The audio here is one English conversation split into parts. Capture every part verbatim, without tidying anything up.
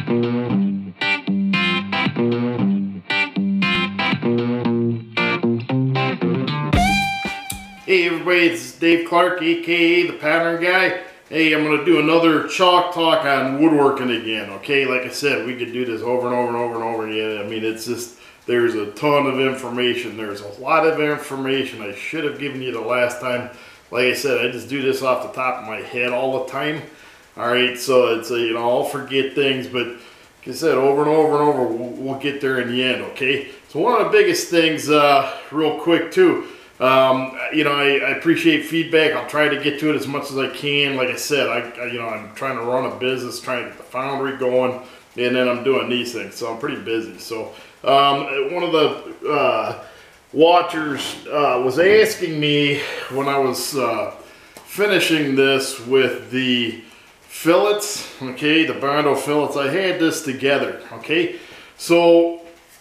Hey everybody, it's Dave Clark, aka the Pattern Guy. Hey, I'm going to do another chalk talk on woodworking again, okay? Like I said, we could do this over and over and over and over again. I mean, it's just, there's a ton of information. There's a lot of information I should have given you the last time. Like I said, I just do this off the top of my head all the time. Alright, so it's, a, you know, I'll forget things, but like I said, over and over and over, we'll, we'll get there in the end, okay? So one of the biggest things, uh, real quick too, Um, you know, I, I appreciate feedback. I'll try to get to it as much as I can. Like I said, I, I you know, I'm trying to run a business, trying to get the foundry going, and then I'm doing these things, so I'm pretty busy. So, um, one of the uh, watchers uh, was asking me when I was uh, finishing this with the fillets, okay, the Bondo fillets. I had this together, okay. So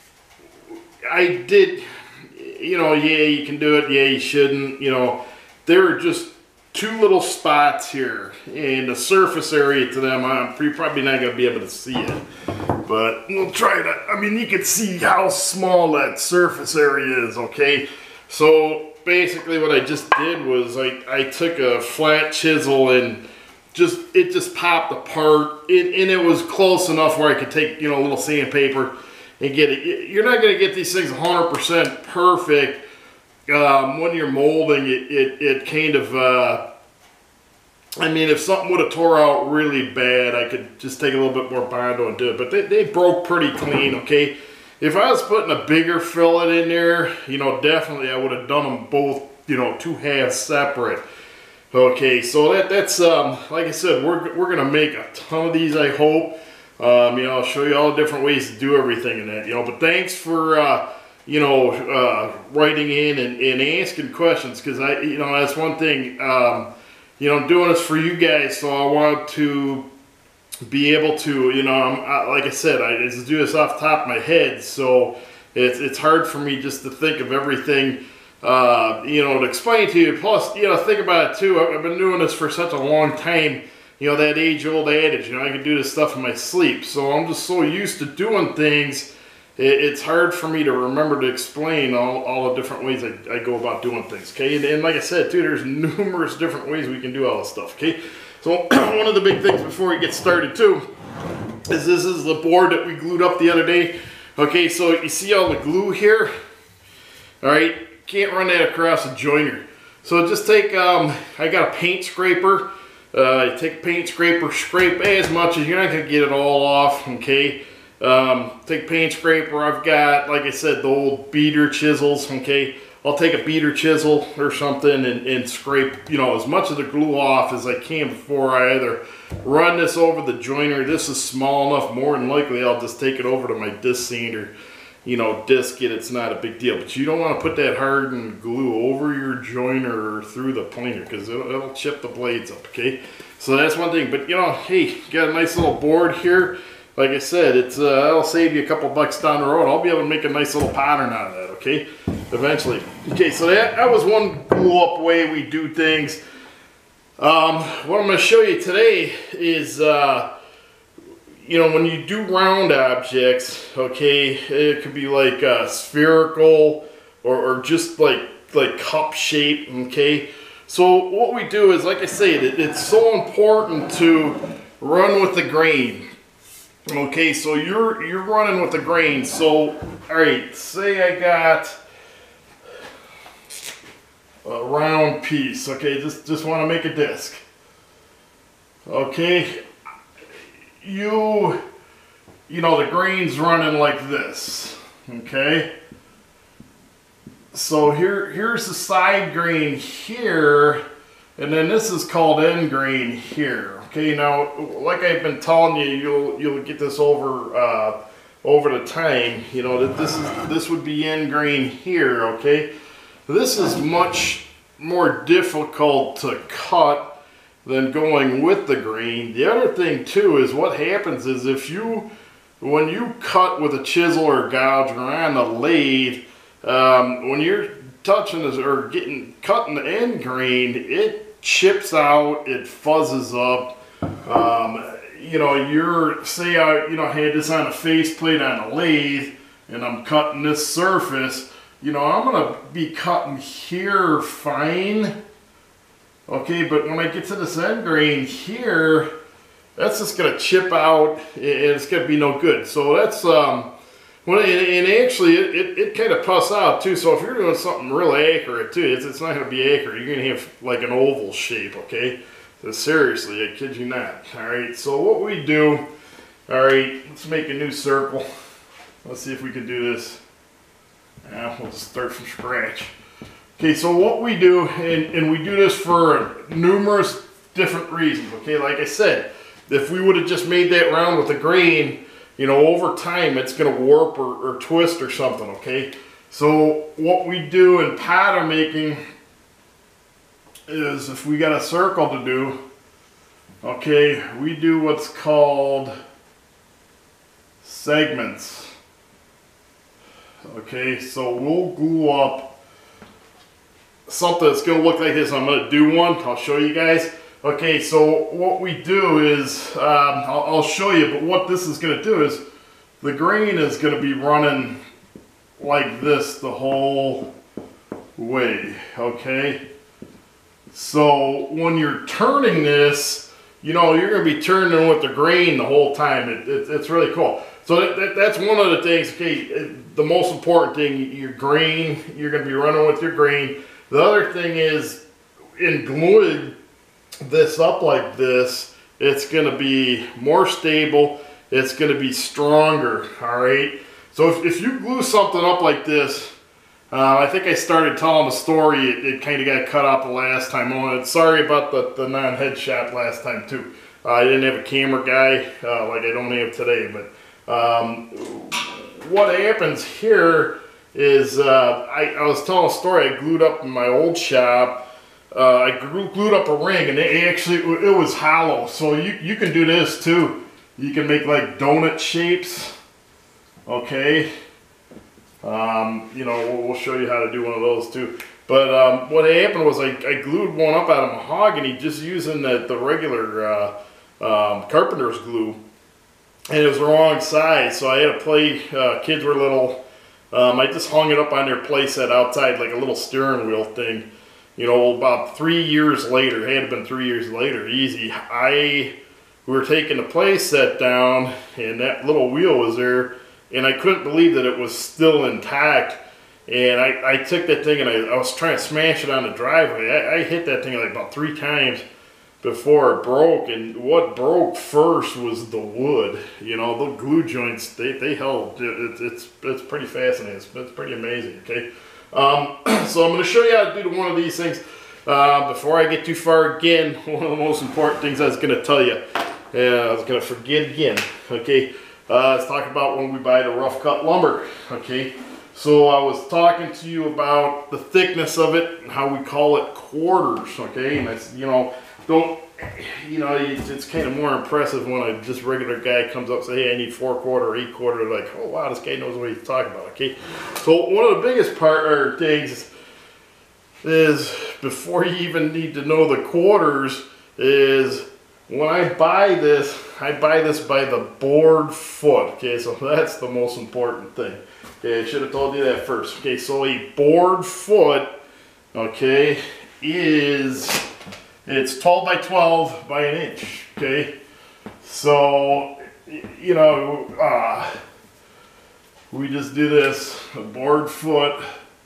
I did. You know, yeah, you can do it, yeah, you shouldn't, you know, there are just two little spots here, and the surface area to them, I'm probably not going to be able to see it, but we'll try to, I mean, you can see how small that surface area is, okay, so basically what I just did was, I, I took a flat chisel and just, it just popped apart, and, and it was close enough where I could take, you know, a little sandpaper and get it. You're not going to get these things one hundred percent perfect um, when you're molding it. It, it kind of, uh, I mean, if something would have tore out really bad, I could just take a little bit more Bondo and do it. But they, they broke pretty clean, okay? If I was putting a bigger fillet in there, you know, definitely I would have done them both, you know, two halves separate. Okay, so that that's, um, like I said, we're, we're going to make a ton of these, I hope. Um, you know, I'll show you all the different ways to do everything in that, you know, but thanks for, uh, you know, uh, writing in and, and asking questions, because I, you know, that's one thing, um, you know, I'm doing this for you guys, so I want to be able to, you know, I'm, I, like I said, I just do this off the top of my head, so it's, it's hard for me just to think of everything, uh, you know, to explain to you. Plus, you know, think about it too, I've been doing this for such a long time. You know, that age-old adage, you know, I can do this stuff in my sleep. So I'm just so used to doing things, it's hard for me to remember to explain all, all the different ways I, I go about doing things, okay? And, and like I said, too, there's numerous different ways we can do all this stuff, okay? So one of the big things before we get started, too, is this is the board that we glued up the other day. Okay, so you see all the glue here? All right, can't run that across a joiner. So just take, um, I got a paint scraper. Uh, you take a paint scraper, scrape as much as you're not going to get it all off, okay? Um, take paint scraper, I've got, like I said, the old beater chisels, okay? I'll take a beater chisel or something and, and scrape, you know, as much of the glue off as I can before I either run this over the joiner. This is small enough, more than likely I'll just take it over to my disc sander, you know, disc it, it's not a big deal. But you don't want to put that hardened glue over your joiner or through the planer, because it'll, it'll chip the blades up, okay? So that's one thing. But, you know, hey, got a nice little board here. Like I said, it's uh, it'll save you a couple bucks down the road. I'll be able to make a nice little pattern out of that, okay? Eventually. Okay, so that, that was one glue-up way we do things. Um, what I'm going to show you today is... Uh, you know, when you do round objects, okay, it could be like uh, spherical or, or just like like cup shape, okay. So what we do is, like I say, it, it's so important to run with the grain. Okay, so you're you're running with the grain. So, all right, say I got a round piece. Okay, just just want to make a disc. Okay. You, you know, the grain's running like this, okay? So here, here's the side grain here, and then this is called end grain here, okay? Now, like I've been telling you, you'll you'll get this over uh, over the time. You know that this is this would be end grain here, okay? This is much more difficult to cut than going with the grain. The other thing too is what happens is if you, when you cut with a chisel or a gouge or on the lathe, um, when you're touching this or getting cutting the end grain, it chips out, it fuzzes up. Um, you know, you're, say I, you know, had this on a faceplate on a lathe and I'm cutting this surface, you know, I'm gonna be cutting here fine, okay, but when I get to this end grain here, that's just gonna chip out and it's gonna be no good. So that's, um, well, and, and actually it, it, it kind of puffs out too, so if you're doing something real accurate too, it's, it's not gonna be accurate, you're gonna have like an oval shape, okay? So seriously, I kid you not. Alright, so what we do, alright, let's make a new circle. Let's see if we can do this. Yeah, we'll just start from scratch. Okay, so what we do, and, and we do this for numerous different reasons, okay? Like I said, if we would have just made that round with a grain, you know, over time it's going to warp or, or twist or something, okay? So what we do in pattern making is if we got a circle to do, okay, we do what's called segments. Okay, so we'll glue up something that's going to look like this. I'm going to do one. I'll show you guys. Okay, so what we do is, um, I'll, I'll show you, but what this is going to do is the grain is going to be running like this the whole way, okay? So when you're turning this, you know, you're going to be turning with the grain the whole time. It, it, it's really cool. So that, that, that's one of the things, okay, the most important thing, your grain, you're going to be running with your grain. The other thing is, in gluing this up like this, it's going to be more stable, it's going to be stronger, alright? So if, if you glue something up like this, uh, I think I started telling the story, it, it kind of got cut out the last time on it. Sorry about the, the non-headshot last time too. Uh, I didn't have a camera guy uh, like I don't have today, but Um, what happens here is uh, I, I was telling a story I glued up in my old shop. Uh, I glued up a ring and it actually it was hollow, so you, you can do this too. You can make like donut shapes, okay? Um, you know, we'll, we'll show you how to do one of those too. But um, what happened was I, I glued one up out of mahogany just using the, the regular uh, um, carpenter's glue. And it was the wrong size, so I had to play, uh, kids were little, um, I just hung it up on their playset outside like a little steering wheel thing. You know, about three years later, it had been three years later, easy, I, we were taking the playset down, and that little wheel was there, and I couldn't believe that it was still intact. And I, I took that thing and I, I was trying to smash it on the driveway. I, I hit that thing like about three times before it broke, and what broke first was the wood. You know, the glue joints, they, they held. It, it's, it's pretty fascinating. It's, it's pretty amazing, okay? Um, so I'm going to show you how to do one of these things. Uh, before I get too far again, one of the most important things I was going to tell you, and I was going to forget again, okay? Uh, let's talk about when we buy the rough cut lumber, okay? So I was talking to you about the thickness of it, and how we call it quarters, okay? And that's, you know, don't, you know, it's kind of more impressive when a just regular guy comes up and says, hey, I need four quarter, eight quarter. Like, oh wow, this guy knows what he's talking about, okay? So one of the biggest part or things is, before you even need to know the quarters, is when I buy this, I buy this by the board foot, okay? So that's the most important thing. Okay, I should have told you that first. Okay, so a board foot, okay, is, it's twelve by twelve by an inch, okay? So, you know, uh, we just do this, a board foot,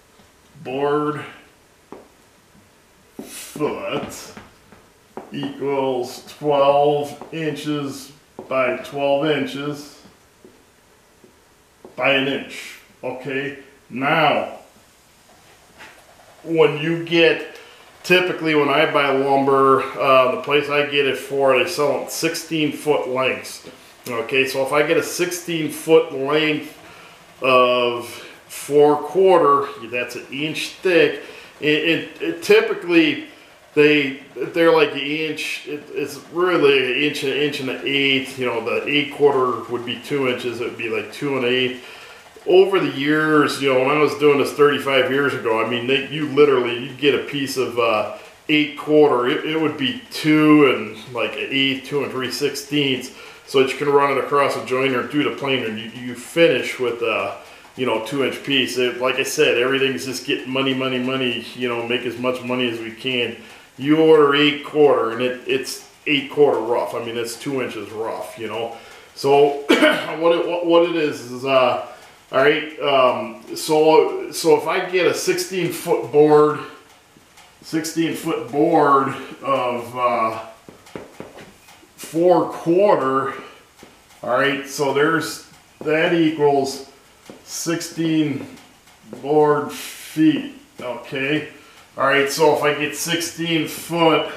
board foot equals twelve inches by twelve inches by an inch, okay? Now, when you get, typically when I buy lumber, uh, the place I get it for, they sell it sixteen foot lengths. Okay, so if I get a sixteen foot length of four quarter, that's an inch thick. It, it, it typically, they, they're like an inch, it, it's really an inch, an inch and an eighth. You know, the eight quarter would be two inches, it would be like two and an eighth. Over the years, you know, when I was doing this thirty-five years ago, I mean, they, you literally, you'd get a piece of uh, eight quarter, it, it would be two and like an eighth, two and three sixteenths. so that you can run it across a joiner through the planer. You, you finish with a, you know, two inch piece. It, like I said, everything's just getting money, money, money, you know, make as much money as we can. You order eight quarter and it, it's eight quarter rough. I mean, it's two inches rough, you know. So what, it, what, what it is is, uh, all right, um, so, so if I get a sixteen foot board, sixteen foot board of uh, four quarter, all right, so there's, that equals sixteen board feet, okay. All right, so if I get sixteen foot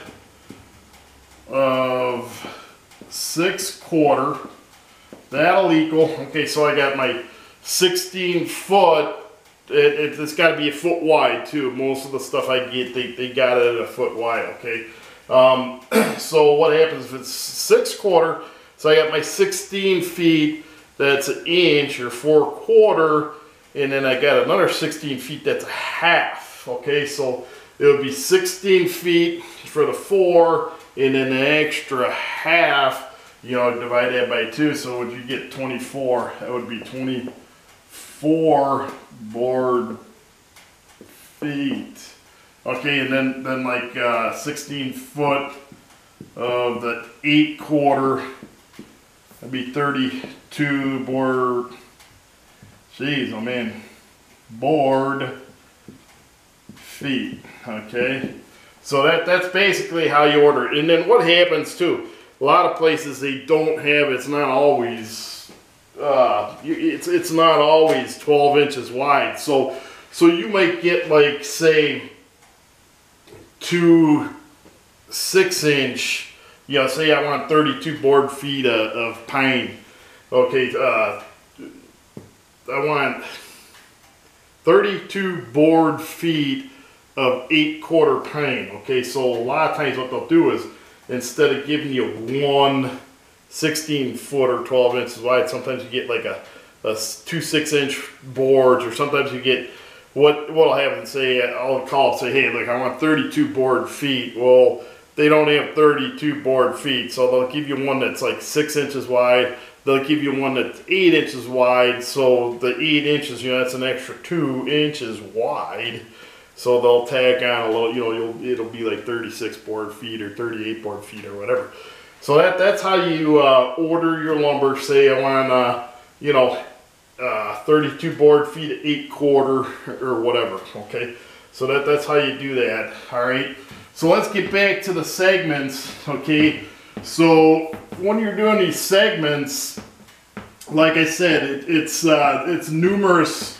of six quarter, that'll equal, okay, so I got my sixteen foot, it, it, it's got to be a foot wide too. Most of the stuff I get, they, they got it at a foot wide, okay. Um, so what happens if it's six quarter, so I got my sixteen feet, that's an inch or four quarter, and then I got another sixteen feet, that's a half, okay. So it would be sixteen feet for the four, and then the extra half, you know, divide that by two, so would you get twenty-four? That would be twenty-four board feet. Okay, and then, then like uh, sixteen foot of the eight quarter, that'd be thirty-two board, jeez, oh man, board feet, okay? So that, that's basically how you order it. And then what happens too, a lot of places they don't have, it's not always, uh, it's, it's not always twelve inches wide. So, so you might get like, say, two six inch, you know, say I want thirty-two board feet of, of pine. Okay, uh, I want thirty-two board feet of eight quarter pine. Okay, so a lot of times what they'll do is, instead of giving you one sixteen foot or twelve inches wide, sometimes you get like a, a two six inch boards, or sometimes you get, what what'll happen, say, I'll call and say, hey, look, I want thirty-two board feet. Well, they don't have thirty-two board feet, so they'll give you one that's like six inches wide. They'll give you one that's eight inches wide, so the eight inches, you know, that's an extra two inches wide. So they'll tack on a little, you know, you'll, it'll be like thirty-six board feet or thirty-eight board feet or whatever. So that that's how you uh, order your lumber. Say I want, uh, you know, uh, thirty-two board feet at eight quarter or whatever. Okay, so that that's how you do that. All right. So let's get back to the segments. Okay. So when you're doing these segments, like I said, it, it's uh, it's numerous.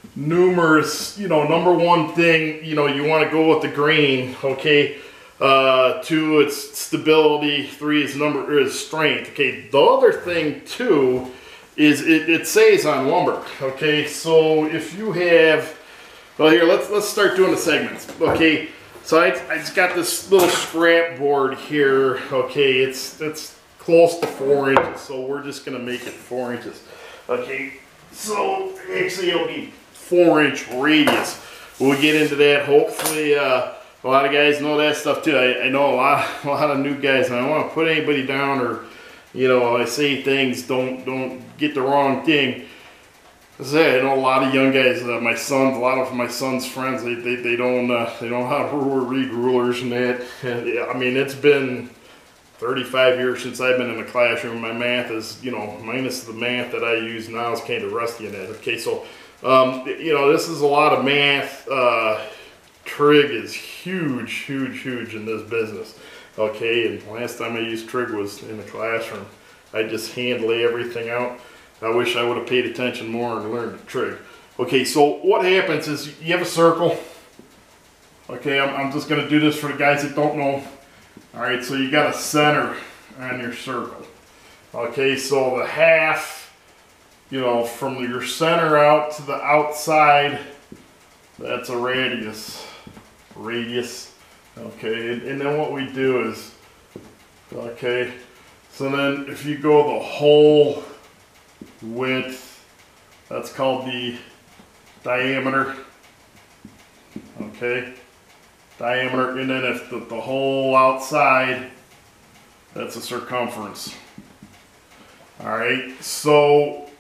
numerous, you know, number one thing, you know, you want to go with the grain, okay, uh, two, it's stability, three is number, is strength, okay. The other thing, too, is it, it says on lumber, okay, so if you have, well, here, let's, let's start doing the segments, okay, so I, I just got this little scrap board here, okay, it's, it's close to four inches, so we're just going to make it four inches, okay, so actually it'll be four inch radius. We'll get into that. Hopefully, uh, a lot of guys know that stuff too. I, I know a lot, a lot of new guys, and I don't want to put anybody down, or, you know, I say things, don't don't get the wrong thing. I say I know a lot of young guys. Uh, my sons, a lot of my son's friends, they they, they don't uh, they don't know how to read rulers and that. And, I mean, it's been thirty-five years since I've been in the classroom. My math is, you know, minus the math that I use now is kind of rusty in that. Okay, so. Um, you know, this is a lot of math. Uh, trig is huge, huge, huge in this business. Okay, and last time I used trig was in the classroom. I just hand lay everything out. I wish I would have paid attention more and learned the trig. Okay, so what happens is you have a circle. Okay, I'm, I'm just going to do this for the guys that don't know. All right, so you got a center on your circle. Okay, so the half, you know, from your center out to the outside, that's a radius. Radius. Okay, and, and then what we do is, okay, so then if you go the whole width, that's called the diameter. Okay, diameter, and then if the, the whole outside, that's a circumference. All right, so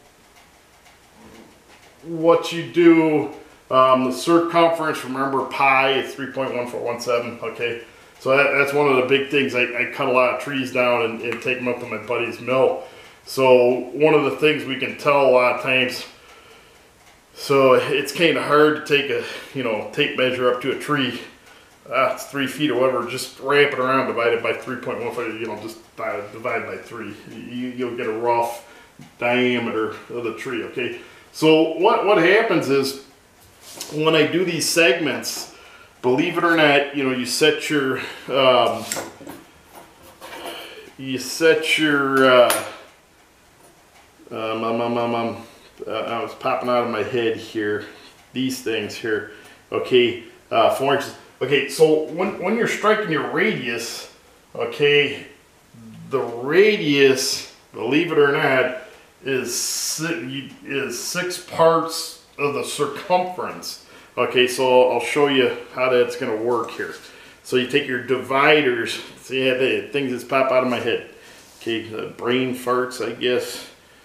what you do, um, the circumference, remember pi, it's three point one four one seven, okay? So that, that's one of the big things. I, I cut a lot of trees down and, and take them up to my buddy's mill. So one of the things we can tell a lot of times, so it's kind of hard to take a, you know, tape measure up to a tree. Uh, it's three feet or whatever, just wrap it around, divide it by three point one five, you know, just divide by three. You, you'll get a rough diameter of the tree, okay? So what, what happens is, when I do these segments, believe it or not, you know, you set your, um, you set your, uh, um, um, um, um, um, uh, I was popping out of my head here, these things here, okay, uh, four inches. Okay, so when, when you're striking your radius, okay, the radius, believe it or not, is six, is six parts of the circumference. Okay, so I'll show you how that's going to work here. So you take your dividers, see how the things that pop out of my head. Okay, the brain farts, I guess.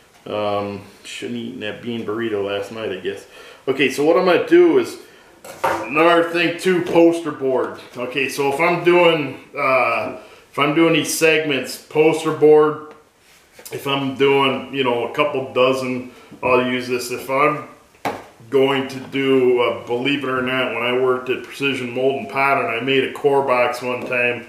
Um, shouldn't have eaten that bean burrito last night, I guess. Okay, so what I'm going to do is, another thing too, poster board. Okay, so if I'm doing uh, if I'm doing these segments, poster board. If I'm doing, you know, a couple dozen, I'll use this. If I'm going to do, uh, believe it or not, when I worked at Precision Mold and Pattern, I made a core box one time,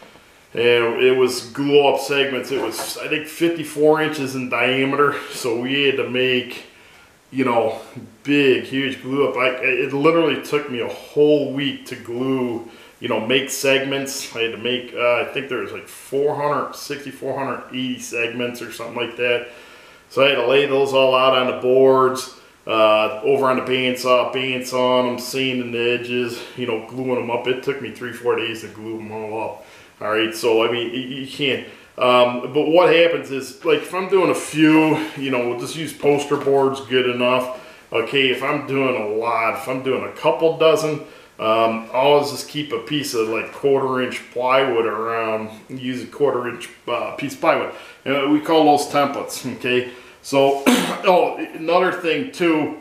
and it was glue up segments. It was, I think, fifty-four inches in diameter, so we had to make, you know, big, huge glue up. I, it literally took me a whole week to glue, you know, make segments. I had to make, uh, I think there was like four hundred sixty, four hundred eighty segments or something like that. So I had to lay those all out on the boards, uh, over on the bandsaw, bandsawing them, sanding the edges, you know, gluing them up. It took me three, four days to glue them all up. All right, so I mean, you, you can't. Um, but what happens is, like, if I'm doing a few, you know, we'll just use poster boards, good enough. Okay, if I'm doing a lot, if I'm doing a couple dozen, um, I'll always just keep a piece of like quarter inch plywood around, use a quarter inch uh, piece of plywood. And we call those templates, okay? So, oh, another thing too,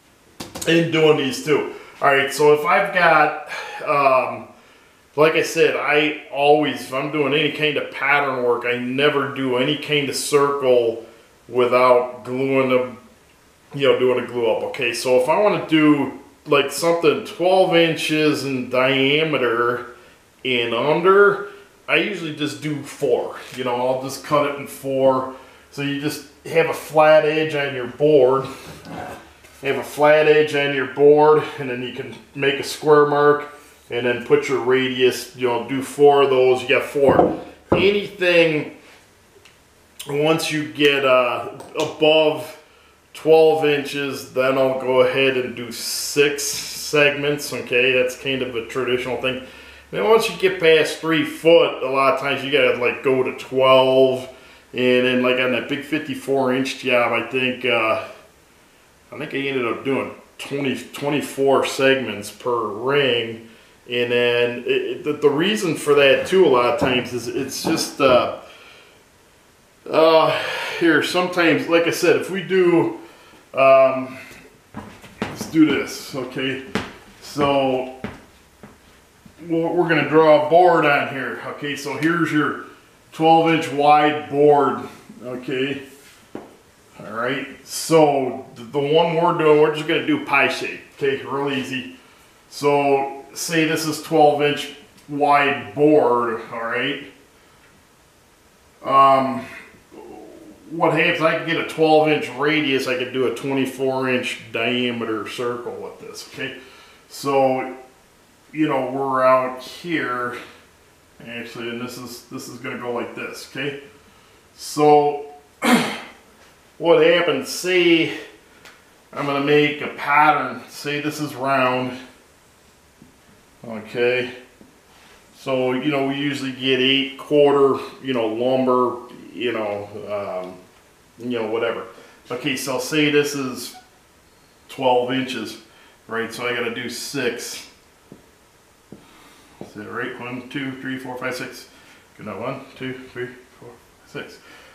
in doing these too. All right, so if I've got, um, like I said, I always, if I'm doing any kind of pattern work, I never do any kind of circle without gluing them, you know, doing a glue up. Okay, so if I want to do like something twelve inches in diameter and under, I usually just do four. You know, I'll just cut it in four. So you just have a flat edge on your board. You have a flat edge on your board, and then you can make a square mark. And then put your radius, you know, do four of those, you got four. Anything, once you get uh, above twelve inches, then I'll go ahead and do six segments, okay? That's kind of a traditional thing. Then once you get past three foot, a lot of times you gotta like go to twelve. And then like on that big fifty-four inch job, I think, uh, I think I ended up doing twenty, twenty-four segments per ring. And then it, the, the reason for that too, a lot of times, is it's just uh, uh, here. Sometimes, like I said, if we do, um, let's do this, okay? So we're, we're going to draw a board on here, okay? So here's your twelve inch wide board, okay? All right. So the, the one we're doing, we're just going to do pie shape, okay? Real easy. So say this is twelve inch wide board, all right? Um, what happens, I can get a twelve inch radius, I could do a twenty-four inch diameter circle with this, okay? So, you know, we're out here, actually, and this is, this is gonna go like this, okay? So, what happens, say I'm gonna make a pattern, say this is round, okay, so, you know, we usually get eight quarter, you know, lumber, you know, um, you know, whatever. Okay, so say this is twelve inches, right? So I got to do six. Is that right? One, two, three, four, five, six. Good, no, one, two, three, four, six.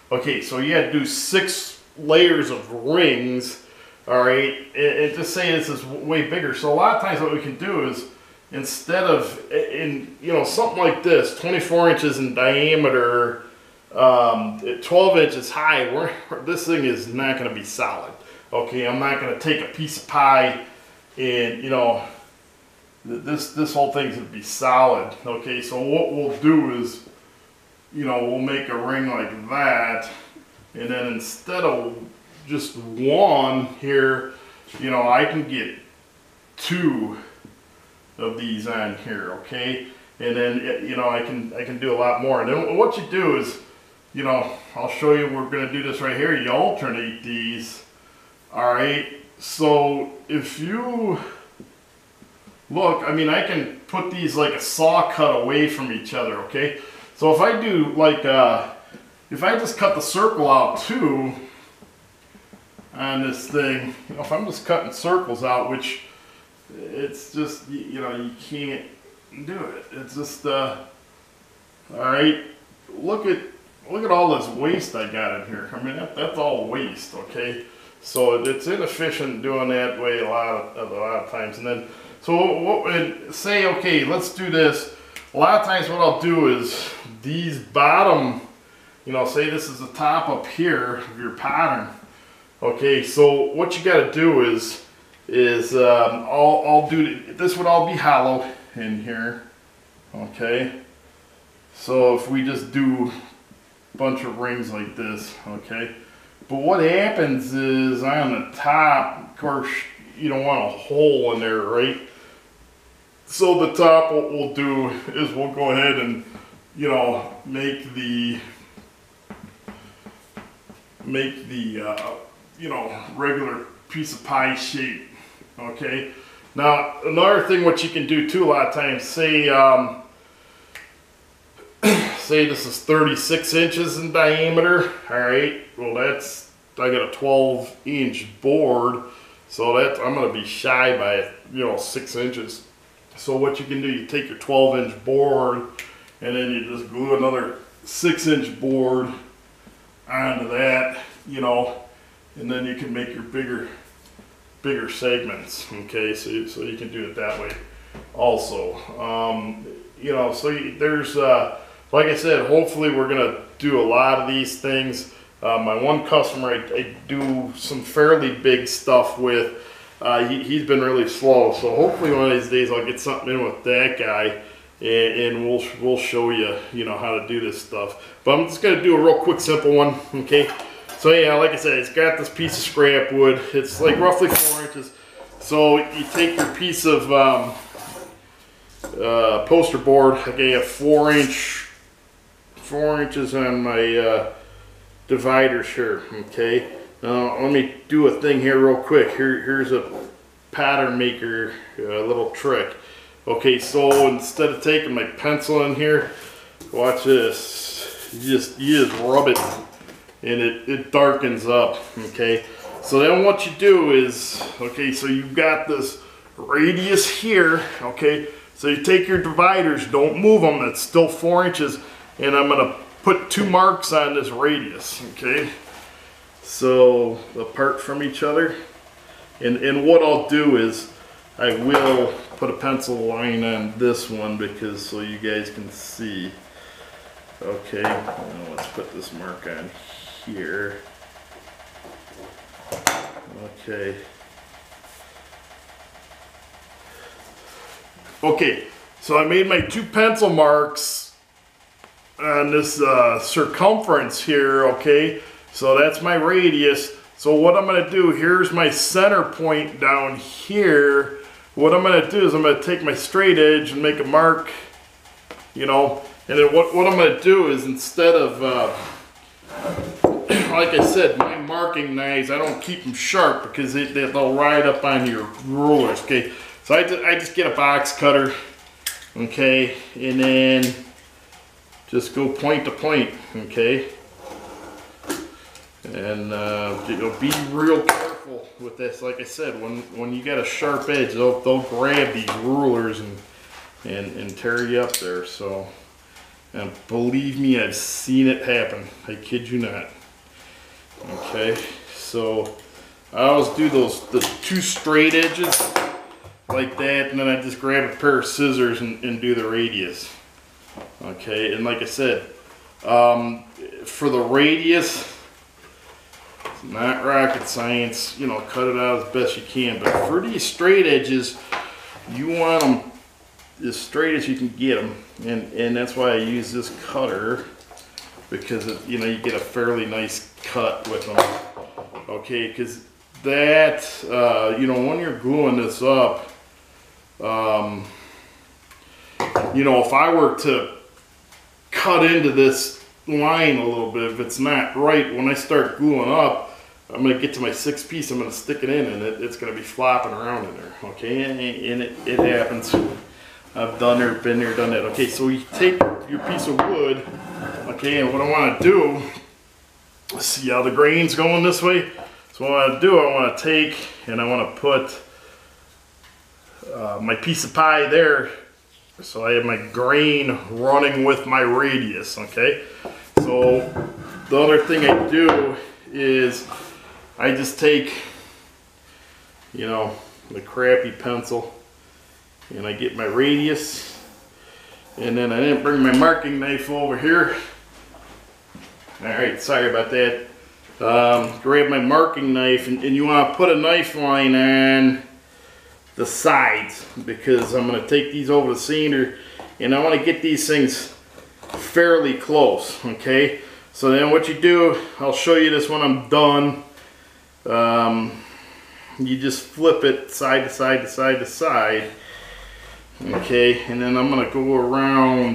Okay, so you had to do six layers of rings. All right, and, and just say this is way bigger. So a lot of times what we can do is, instead of, in you know, something like this, twenty-four inches in diameter, um, twelve inches high, we're, this thing is not going to be solid. Okay, I'm not going to take a piece of pie and, you know, this this whole thing's going to be solid. Okay, so what we'll do is, you know, we'll make a ring like that, and then instead of just one here, you know, I can get two of these on here, okay? And then, you know, I can I can do a lot more. And then what you do is, you know, I'll show you, we're gonna do this right here. You alternate these, all right? So if you look, I mean, I can put these like a saw cut away from each other, okay? So if I do like, uh, if I just cut the circle out too, on this thing, you know, if I'm just cutting circles out, which it's just, you know, you can't do it. It's just, uh, all right, look at, look at all this waste I got in here. I mean, that, that's all waste, okay? So it's inefficient doing that way a lot of, a lot of times. And then, so what, and say, okay, let's do this. A lot of times what I'll do is these bottom, you know, say this is the top up here of your pattern. Okay, so what you got to do is, is um, I'll, I'll do, this would all be hollow in here, okay? So if we just do a bunch of rings like this, okay? But what happens is on the top, of course, you don't want a hole in there, right? So the top, what we'll do is we'll go ahead and, you know, make the, make the, uh, you know, regular piece of pie shape, okay? Now, another thing what you can do too a lot of times, say, um, say this is thirty-six inches in diameter, all right? Well, that's, I got a twelve inch board, so that I'm gonna be shy by, you know, six inches. So what you can do, you take your twelve inch board, and then you just glue another six inch board onto that, you know, and then you can make your bigger bigger segments, okay? So, so you can do it that way also. Um, you know, so you, there's, uh, like I said, hopefully we're gonna do a lot of these things. Uh, my one customer I, I do some fairly big stuff with, uh, he, he's been really slow. So hopefully one of these days I'll get something in with that guy, and, and we'll, we'll show you, you know, how to do this stuff. But I'm just gonna do a real quick, simple one, okay? So yeah, like I said, it's got this piece of scrap wood. It's like roughly four inches. So you take your piece of um, uh, poster board. Okay, a four inch, four inches on my uh, dividers here. Okay. Now let me do a thing here real quick. Here, here's a pattern maker, a little trick. Okay, so instead of taking my pencil in here, watch this. You just you just rub it. And it, it darkens up, okay? So then what you do is, okay, so you've got this radius here, okay? So you take your dividers, don't move them, that's still four inches, and I'm gonna put two marks on this radius, okay? So apart from each other. And, and what I'll do is, I will put a pencil line on this one because so you guys can see. Okay, now let's put this mark on here. Okay. Okay, so I made my two pencil marks on this uh, circumference here, okay? So that's my radius. So what I'm gonna do, here's my center point down here. What I'm gonna do is I'm gonna take my straight edge and make a mark, you know, and then what, what I'm gonna do is instead of, uh, like I said, my marking knives, I don't keep them sharp because they, they'll ride up on your rulers, okay? So I just, I just get a box cutter, okay, and then just go point to point, okay? And uh, you know, be real careful with this. Like I said, when when you got a sharp edge, they'll they'll grab these rulers and and and tear you up there. So, and believe me, I've seen it happen. I kid you not. Okay, so I always do those the two straight edges like that, and then I just grab a pair of scissors and, and do the radius. Okay, and like I said, um, for the radius, it's not rocket science, you know, cut it out as best you can, but for these straight edges, you want them as straight as you can get them, and, and that's why I use this cutter, because it, you know, you get a fairly nice cut with them. Okay, because that, uh, you know, when you're gluing this up, um, you know, if I were to cut into this line a little bit, if it's not right, when I start gluing up, I'm going to get to my sixth piece, I'm going to stick it in, and it, it's going to be flopping around in there, okay, and, and it, it happens. I've done there, been there, done that. Okay, so you take your piece of wood, okay, and what I want to do, see how the grain's going this way? So what I want to do, I want to take, and I want to put uh, my piece of pie there, so I have my grain running with my radius, okay? So the other thing I do is I just take, you know, the crappy pencil, and I get my radius, and then I didn't bring my marking knife over here. Alright, sorry about that. Um, grab my marking knife, and, and you want to put a knife line on the sides, because I'm going to take these over the sander, and I want to get these things fairly close, okay? So then what you do, I'll show you this when I'm done. Um, you just flip it side to side to side to side, okay? And then I'm going to go around.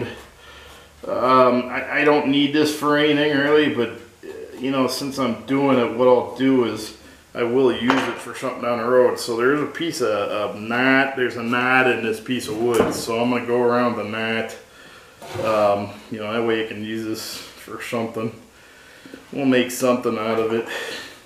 Um, I, I don't need this for anything really, but you know, since I'm doing it, what I'll do is I will use it for something down the road. So there's a piece of, of knot, there's a knot in this piece of wood, so I'm going to go around the knot. Um, you know, that way I can use this for something. We'll make something out of it.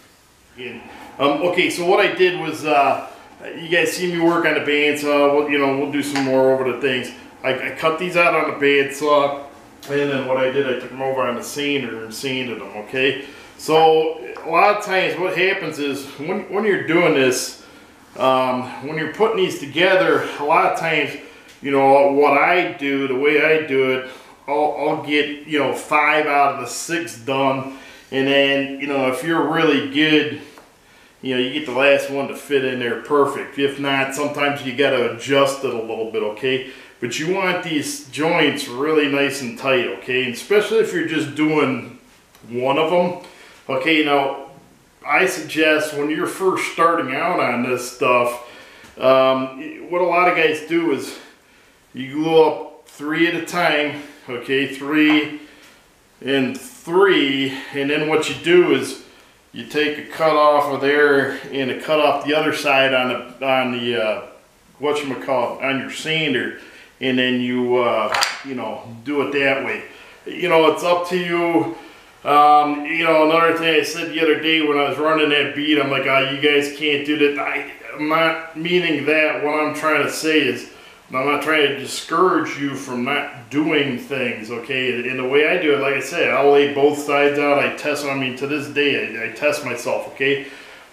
Um, okay, so what I did was, uh, you guys see me work on the bandsaw. We'll, you know, we'll do some more over the things. I, I cut these out on the bandsaw, and then what I did, I took them over on the sander and sanded them, okay? So a lot of times what happens is when, when you're doing this, um, when you're putting these together, a lot of times, you know, what I do, the way I do it, I'll, I'll get, you know, five out of the six done, and then, you know, if you're really good, you know, you get the last one to fit in there perfect. If not, sometimes you got to adjust it a little bit, okay? But you want these joints really nice and tight, okay? And especially if you're just doing one of them. Okay, now, I suggest when you're first starting out on this stuff, um, what a lot of guys do is you glue up three at a time, okay? Three and three, and then what you do is you take a cut off of there and a cut off the other side on the, on the uh, whatchamacallit, on your sander, and then you, uh, you know, do it that way. You know, it's up to you. Um, you know, another thing I said the other day when I was running that bead, I'm like, oh, you guys can't do that. I, I'm not meaning that. What I'm trying to say is, I'm not trying to discourage you from not doing things, okay? And the way I do it, like I said, I'll lay both sides out. I test, I mean, to this day, I, I test myself, okay?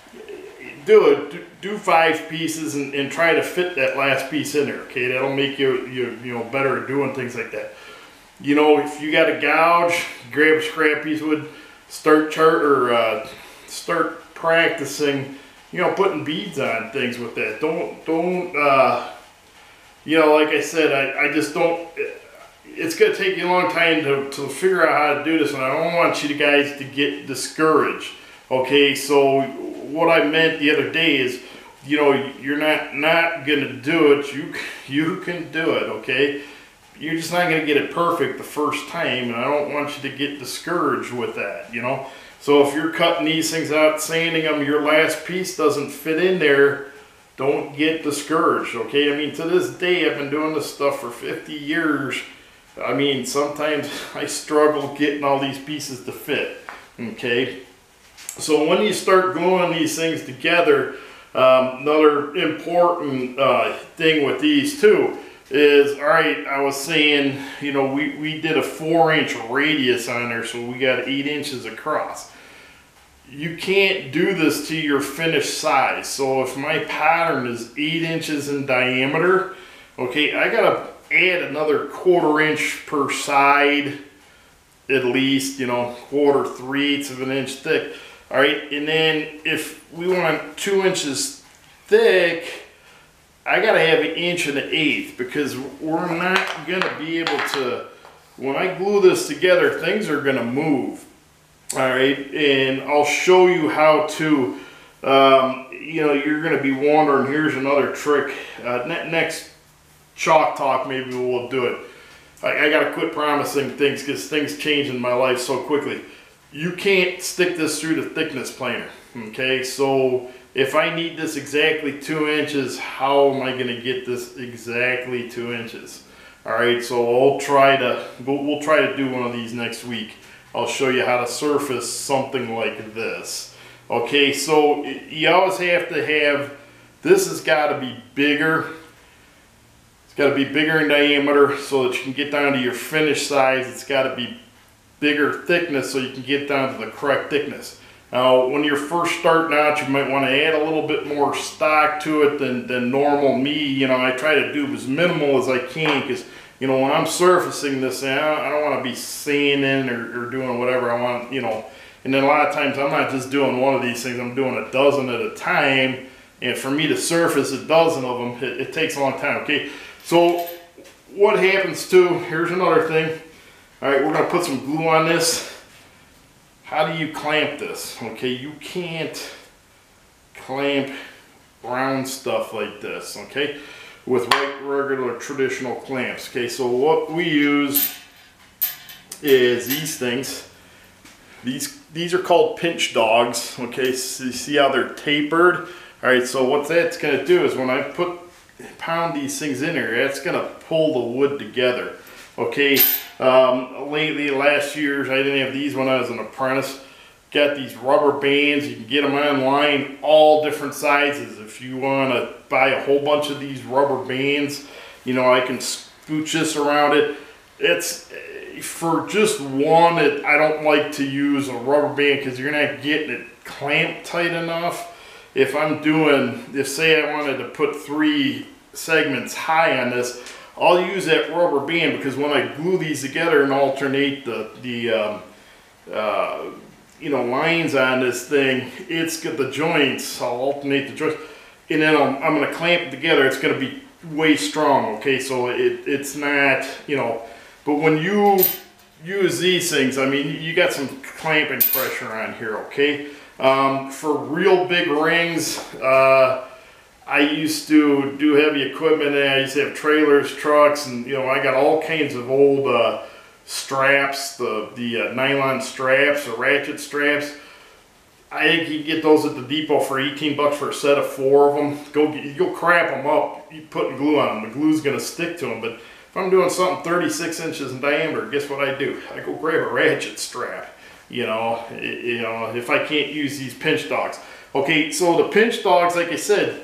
Do it. Do, do five pieces and, and try to fit that last piece in there, okay? That'll make you, you, you know, better at doing things like that. You know, if you got a gouge, grab a scrap piece of wood, start chart or uh, start practicing, you know, putting beads on things with that. Don't, don't, uh, you know, like I said, I, I just don't, it's going to take you a long time to, to figure out how to do this, and I don't want you guys to get discouraged, okay? So what I meant the other day is, you know, you're not, not going to do it. You, you can do it, okay? You're just not going to get it perfect the first time, and I don't want you to get discouraged with that, you know? So if you're cutting these things out, sanding them, your last piece doesn't fit in there, don't get discouraged, okay? I mean, to this day, I've been doing this stuff for fifty years. I mean, sometimes I struggle getting all these pieces to fit, okay? So when you start gluing these things together, um, another important uh, thing with these too is, all right, I was saying, you know, we, we did a four inch radius on there, so we got eight inches across. you can't do this to your finished size. So if my pattern is eight inches in diameter, okay, I gotta add another quarter inch per side, at least, you know, quarter, three eighths of an inch thick. All right, and then if we want two inches thick, I gotta have an inch and an eighth, because we're not gonna be able to, when I glue this together, things are gonna move. All right, and I'll show you how to, um, you know, you're gonna be wondering, here's another trick. Uh, ne next chalk talk, maybe we'll do it. I, I gotta quit promising things, because things change in my life so quickly. You can't stick this through the thickness planer, okay? So if I need this exactly two inches, how am I gonna get this exactly two inches? All right, so I'll try to, we'll, we'll try to do one of these next week. I'll show you how to surface something like this. Okay, so you always have to have, this has gotta be bigger. It's gotta be bigger in diameter so that you can get down to your finished size. It's gotta be bigger thickness so you can get down to the correct thickness. Now, when you're first starting out, you might want to add a little bit more stock to it than, than normal. Me, you know, I try to do as minimal as I can, because, you know, when I'm surfacing this, I don't, I don't want to be sanding or, or doing whatever I want, you know. And then a lot of times I'm not just doing one of these things, I'm doing a dozen at a time. And for me to surface a dozen of them, it, it takes a long time, okay? So what happens too, here's another thing. All right, we're gonna put some glue on this. How do you clamp this? Okay, you can't clamp round stuff like this, okay, with right, regular traditional clamps. Okay, so what we use is these things. These these are called pinch dogs. Okay, so you see how they're tapered. All right, so what that's gonna do is when I put pound these things in here, that's gonna pull the wood together. Okay, um, lately, last years, I didn't have these when I was an apprentice. Got these rubber bands. You can get them online, all different sizes. If you want to buy a whole bunch of these rubber bands, you know, I can scooch this around it. It's for just one. It, I don't like to use a rubber band because you're not getting it clamped tight enough. If I'm doing, if say I wanted to put three segments high on this, I'll use that rubber band, because when I glue these together and alternate the the um, uh, you know, lines on this thing, it's got the joints. I'll alternate the joints, and then I'm, I'm going to clamp it together. It's going to be way strong. Okay, so it it's not, you know, but when you use these things, I mean, you got some clamping pressure on here. Okay, um, for real big rings. Uh, I used to do heavy equipment, and I used to have trailers, trucks, and, you know, I got all kinds of old uh, straps, the, the uh, nylon straps or ratchet straps. I think you can get those at the depot for eighteen bucks for a set of four of them. Go, you'll crap them up, you put glue on them. The glue's gonna stick to them, but if I'm doing something thirty-six inches in diameter, guess what I do? I go grab a ratchet strap, you know, you know, if I can't use these pinch dogs. Okay, so the pinch dogs, like I said,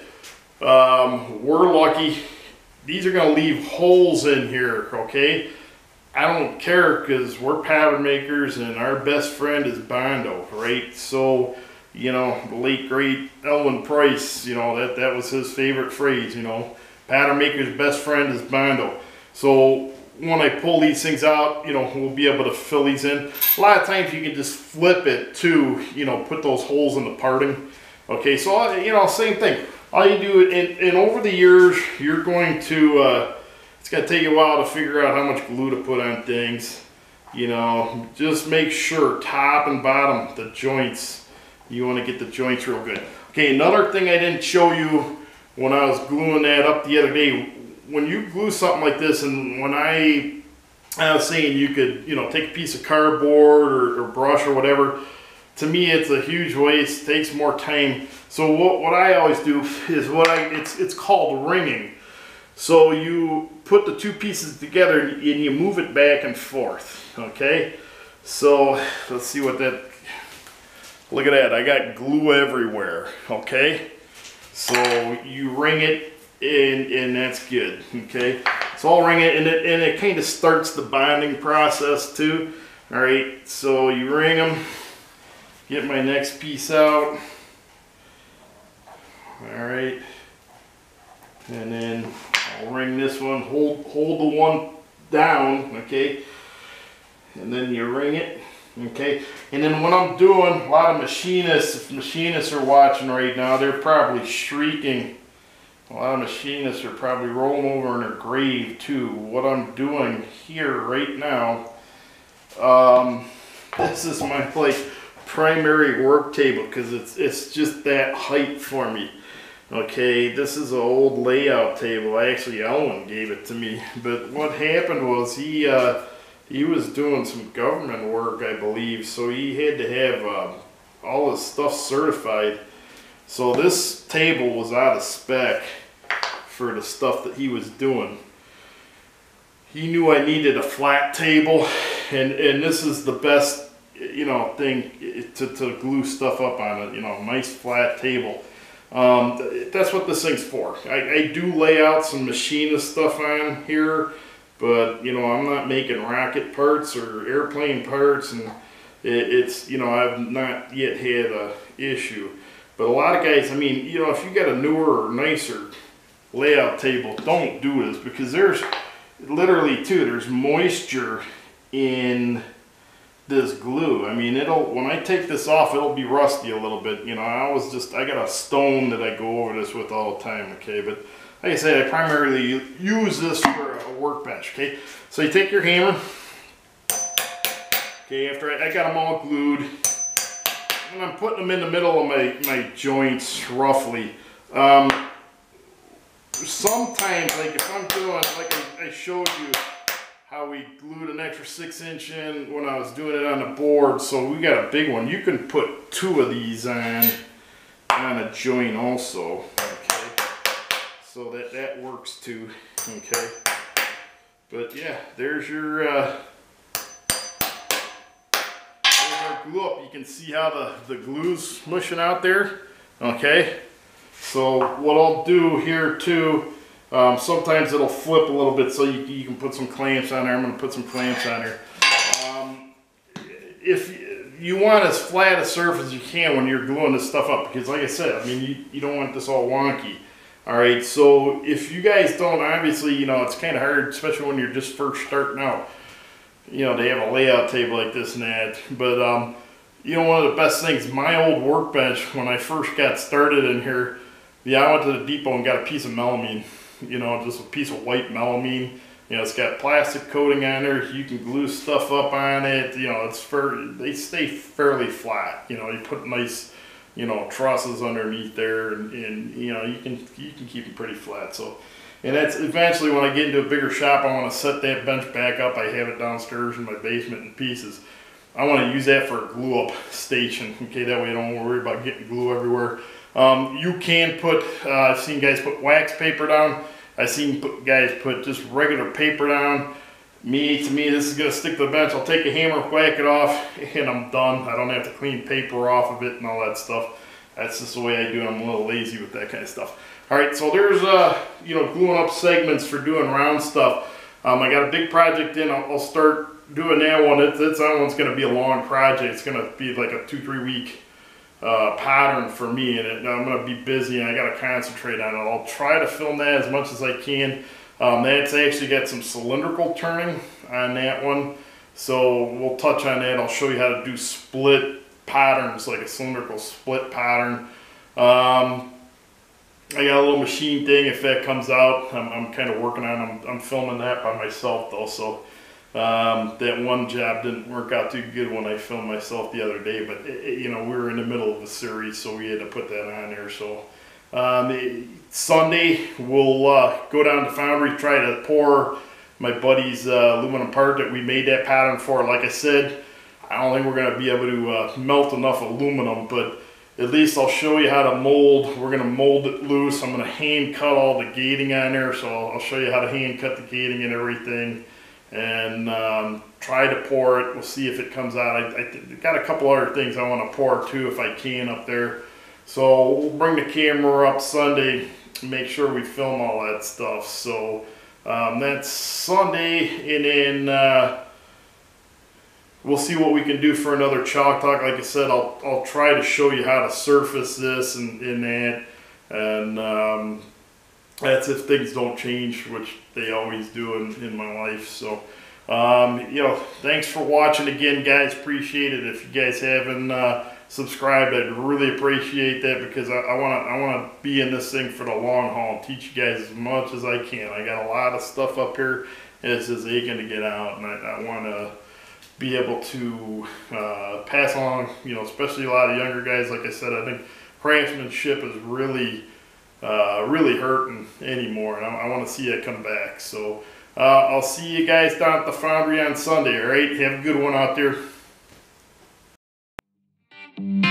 Um, we're lucky. These are going to leave holes in here, okay? I don't care, because we're pattern makers and our best friend is Bondo, right? So, you know, the late great Elwin Price, you know, that, that was his favorite phrase, you know. Pattern maker's best friend is Bondo. So when I pull these things out, you know, we'll be able to fill these in. A lot of times you can just flip it to, you know, put those holes in the parting. Okay, so, you know, same thing. All you do, and, and over the years, you're going to, uh, it's going to take you a while to figure out how much glue to put on things. You know, just make sure, top and bottom, the joints, you want to get the joints real good. Okay, another thing I didn't show you when I was gluing that up the other day, when you glue something like this, and when I, I was saying you could, you know, take a piece of cardboard or, or brush or whatever, to me it's a huge waste, takes more time. So what, what I always do is what I, it's, it's called ringing. So you put the two pieces together and you move it back and forth, okay? So let's see what that, look at that, I got glue everywhere, okay? So you ring it and, and that's good, okay? So I'll ring it, and it, and it kind of starts the bonding process too. All right, so you ring them. get my next piece out. All right, and then I'll ring this one, hold, hold the one down, okay, and then you ring it, okay, and then when I'm doing, a lot of machinists, if machinists are watching right now, they're probably shrieking. A lot of machinists are probably rolling over in their grave too. What I'm doing here right now, um, this is my like primary work table because it's it's just that height for me. Okay, this is an old layout table. Actually, Ellen gave it to me. But what happened was he uh, he was doing some government work, I believe, so he had to have uh, all his stuff certified. So this table was out of spec for the stuff that he was doing. He knew I needed a flat table, and and this is the best, you know, thing to, to glue stuff up on it. You know, nice flat table. Um, that's what this thing's for. I, I do lay out some machinist stuff on here, but you know, I'm not making rocket parts or airplane parts, and it, it's, you know, I've not yet had a issue. But a lot of guys, I mean, you know, if you got a newer or nicer layout table, don't do this, because there's literally too, there's moisture in this glue. I mean, it'll, when I take this off, it'll be rusty a little bit. You know, I always just, I got a stone that I go over this with all the time, okay? But like I said, I primarily use this for a workbench, okay? So you take your hammer, okay, after I, I got them all glued, and I'm putting them in the middle of my, my joints, roughly. Um, sometimes, like if I'm doing, like I, I showed you, how we glued an extra six inch in when I was doing it on the board. So we got a big one. You can put two of these on, on a joint also, okay? So that, that works too, okay? But yeah, there's your, uh, there's our glue up. You can see how the, the glue's mushing out there, okay? So what I'll do here too, Um, sometimes it'll flip a little bit, so you, you can put some clamps on there. I'm going to put some clamps on there. Um, if you want as flat a surface as you can when you're gluing this stuff up, because like I said, I mean, you, you don't want this all wonky. Alright, so if you guys don't, obviously, you know, it's kind of hard, especially when you're just first starting out. You know, they have a layout table like this and that. But, um, you know, one of the best things, my old workbench, when I first got started in here, yeah, I went to the depot and got a piece of melamine. You know, just a piece of white melamine. You know, it's got plastic coating on there. You can glue stuff up on it. You know, it's for, they stay fairly flat. You know, you put nice, you know, trusses underneath there, and, and you know, you can you can keep them pretty flat. So, and that's eventually when I get into a bigger shop, I want to set that bench back up. I have it downstairs in my basement in pieces. I want to use that for a glue up station. Okay, that way I don't worry about getting glue everywhere. Um, you can put, uh, I've seen guys put wax paper down. I've seen put, guys put just regular paper down. Me, to me, this is going to stick to the bench. I'll take a hammer, whack it off, and I'm done. I don't have to clean paper off of it and all that stuff. That's just the way I do it. I'm a little lazy with that kind of stuff. Alright, so there's, uh, you know, gluing up segments for doing round stuff. Um, I got a big project in. I'll, I'll start doing that one. It's, it's, that one's going to be a long project. It's going to be like a two, three week Uh, pattern for me, and it, I'm going to be busy and I got to concentrate on it. I'll try to film that as much as I can. Um, that's actually got some cylindrical turning on that one, so we'll touch on that. I'll show you how to do split patterns, like a cylindrical split pattern. Um, I got a little machine thing. If that comes out, I'm, I'm kind of working on. I'm, I'm filming that by myself though, so Um, that one job didn't work out too good when I filmed myself the other day, but it, it, you know, we were in the middle of a series, so we had to put that on there. So um, it, Sunday we'll uh, go down to Foundry, try to pour my buddy's uh, aluminum part that we made that pattern for. Like I said, I don't think we're going to be able to uh, melt enough aluminum, but at least I'll show you how to mold. We're going to mold it loose. I'm going to hand cut all the gating on there, so I'll show you how to hand cut the gating and everything. And um, try to pour it. We'll see if it comes out. I, I got a couple other things I want to pour too if I can up there. So we'll bring the camera up Sunday and make sure we film all that stuff. So um, that's Sunday, and then uh, we'll see what we can do for another chalk talk. Like I said, I'll, I'll try to show you how to surface this and, and that. And um, that's if things don't change, which they always do in, in my life. So, um, you know, thanks for watching again, guys. Appreciate it. If you guys haven't uh, subscribed, I'd really appreciate that, because I, I want to I want to be in this thing for the long haul and teach you guys as much as I can. I got a lot of stuff up here that's just aching to get out, and I, I want to be able to uh, pass along, you know, especially a lot of younger guys. Like I said, I think craftsmanship is really, uh, really hurting anymore, and I, I want to see it come back. So uh, I'll see you guys down at the foundry on Sunday. All right, have a good one out there.